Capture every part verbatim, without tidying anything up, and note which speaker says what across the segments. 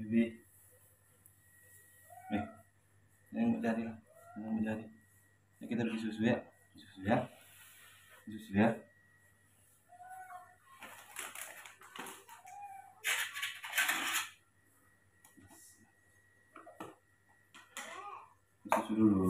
Speaker 1: Jadi, nih, yang mencari, yang mencari. Nah, kita beli susu ya, susu ya, susu ya. Susu dulu.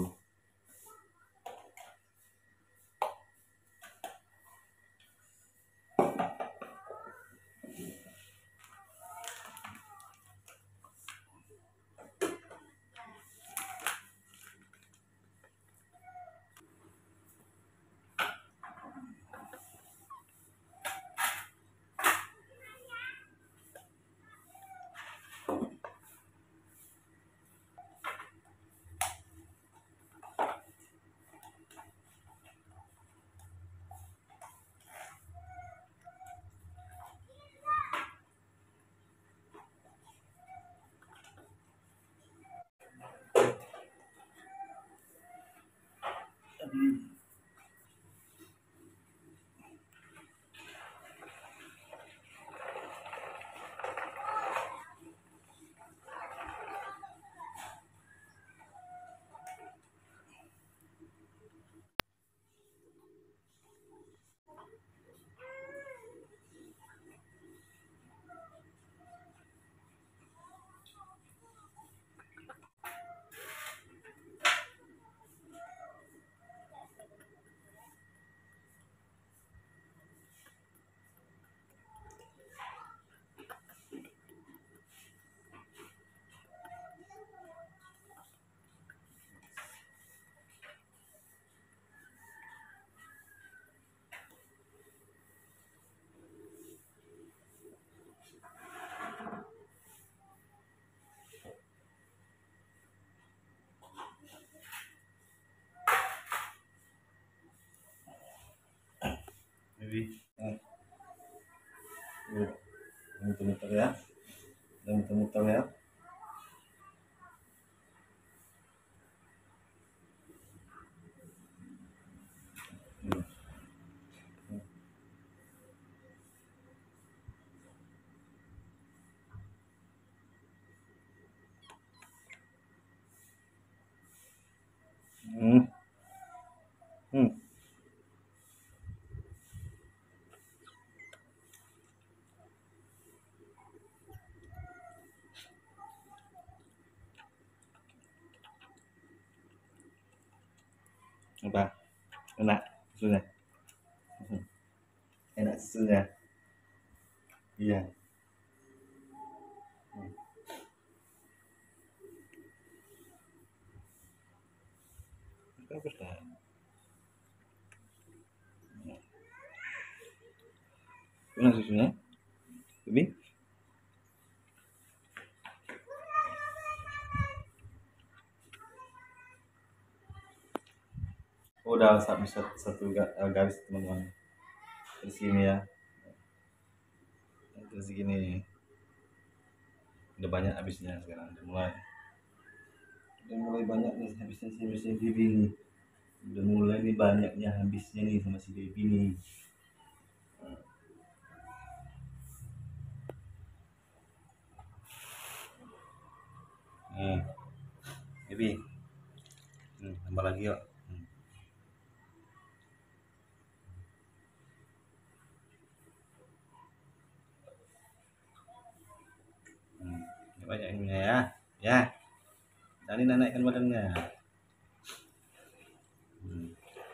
Speaker 1: Jadi, nah, muter-muter ya, muter-muter ya. Hmm. Hmm. Apa? Enak susunya? Enak susunya? Iya. Hmm. Bagus lah. Enak susunya? Lebih? Oh, udah bisa satu garis teman-teman. Terus gini ya. Terus gini. Udah banyak habisnya sekarang. Udah mulai. Udah mulai banyak nih habisnya si habisnya Bibi nih. Udah mulai nih banyaknya habisnya nih sama si Bibi nih. Nih, Bibi. Hmm, tambah lagi yuk. Hmm. Hmm. Banyak ini ya. Ya. Tadi naikkan badannya. Hmm.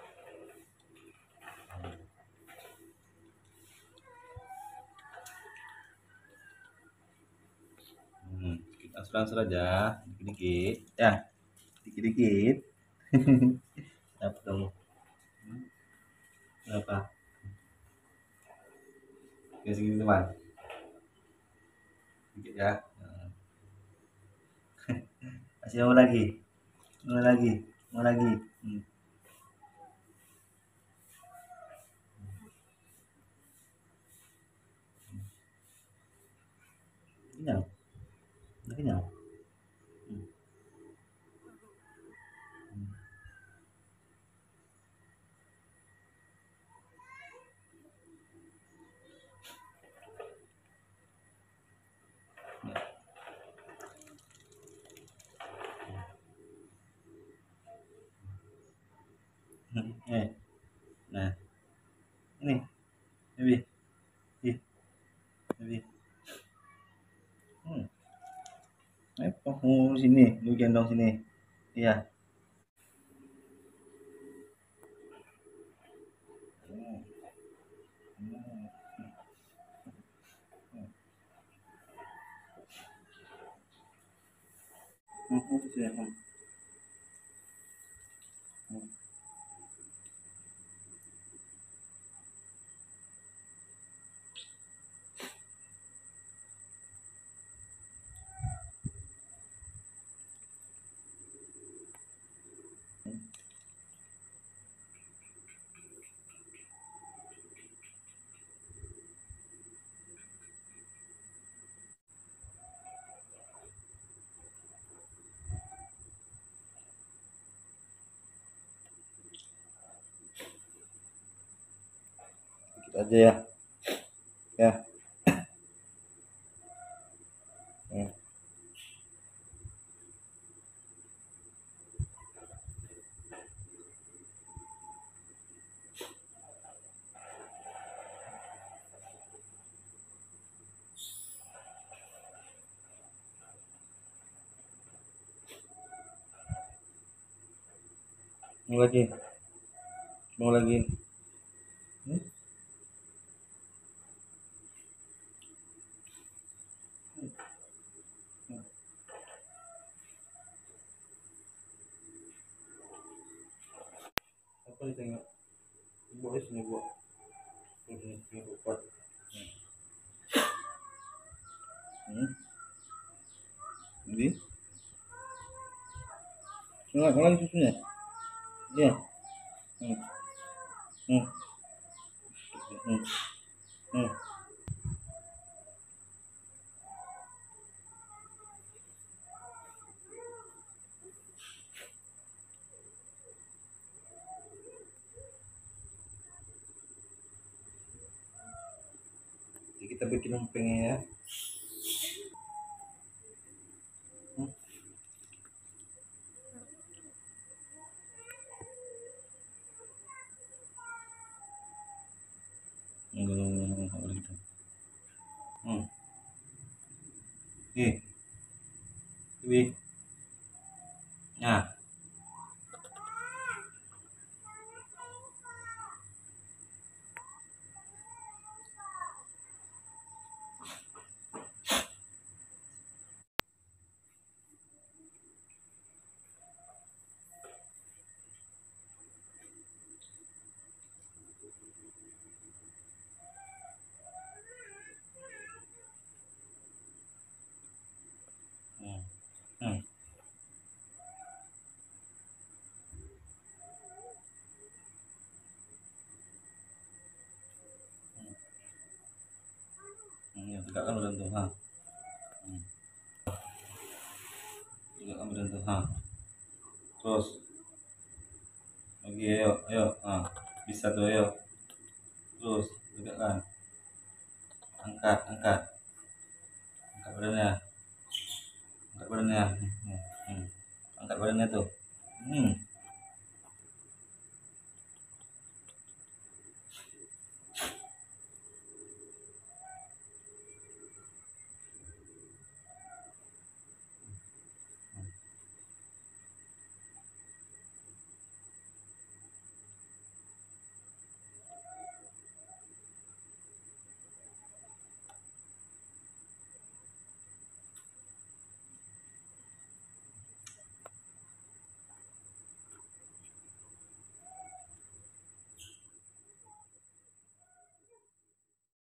Speaker 1: Hmm. Kita angsur-angsur aja, dikit-dikit. Ya, dikit-dikit. Apa dong? Apa? Kayak segini teman. Dikit ya. Masih mau lagi? Mau lagi? Mau lagi? Hmm. Kenyang? Udah kenyang? Hmm. Eh, nah ini lebih, ih, lebih. Hmm. Eh, kamu sini, lu gendong sini. Iya. Hmm. Hmm. Hmm. Hmm. Hmm. Hmm. Dikit aja ya. Ya. Hmm. Mau lagi, mau lagi. Hmm? Hmm. Apa ditengok? Buat sini buat. Ini ini buat. Hmm. Jadi, mau lagi susunya? Iya. Hmm. Hmm. Hmm. Hmm. Jadi kita bikin empengnya ya. Hmm. Enggak, enggak, enggak, enggak boleh gitu. Hmm. Ih, wih. Nah. Hmm. Hmm. Hmm. Ya, tegakkan badan tuh, ha. Hmm. Tegakkan badan tuh, ha. Terus lagi, ayo, ayo, ah, bisa tuh, ayo. Terus tegakkan, angkat, angkat, angkat badannya, angkat badannya. Hmm. Hmm. Angkat badannya tuh. Hmm.